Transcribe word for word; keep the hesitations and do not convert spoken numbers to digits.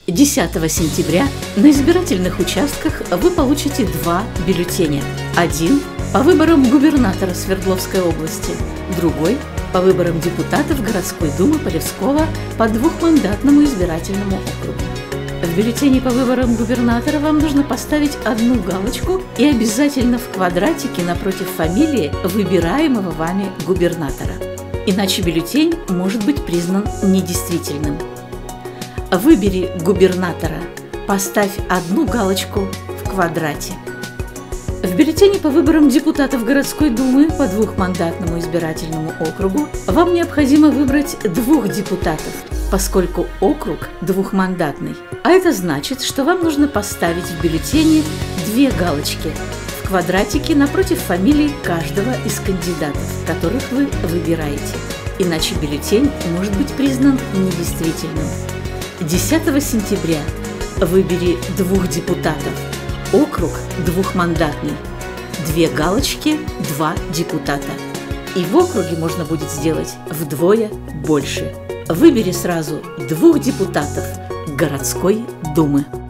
десятого сентября на избирательных участках вы получите два бюллетеня. Один по выборам губернатора Свердловской области, другой по выборам депутатов городской думы Полевского по двухмандатному избирательному округу. В бюллетене по выборам губернатора вам нужно поставить одну галочку и обязательно в квадратике напротив фамилии выбираемого вами губернатора. Иначе бюллетень может быть признан недействительным. Выбери губернатора, поставь одну галочку в квадрате. В бюллетене по выборам депутатов городской думы по двухмандатному избирательному округу вам необходимо выбрать двух депутатов, поскольку округ двухмандатный. А это значит, что вам нужно поставить в бюллетене две галочки в квадратике напротив фамилий каждого из кандидатов, которых вы выбираете. Иначе бюллетень может быть признан недействительным. десятого сентября выбери двух депутатов. Округ двухмандатный. Две галочки, два депутата. И в округе можно будет сделать вдвое больше. Выбери сразу двух депутатов городской думы.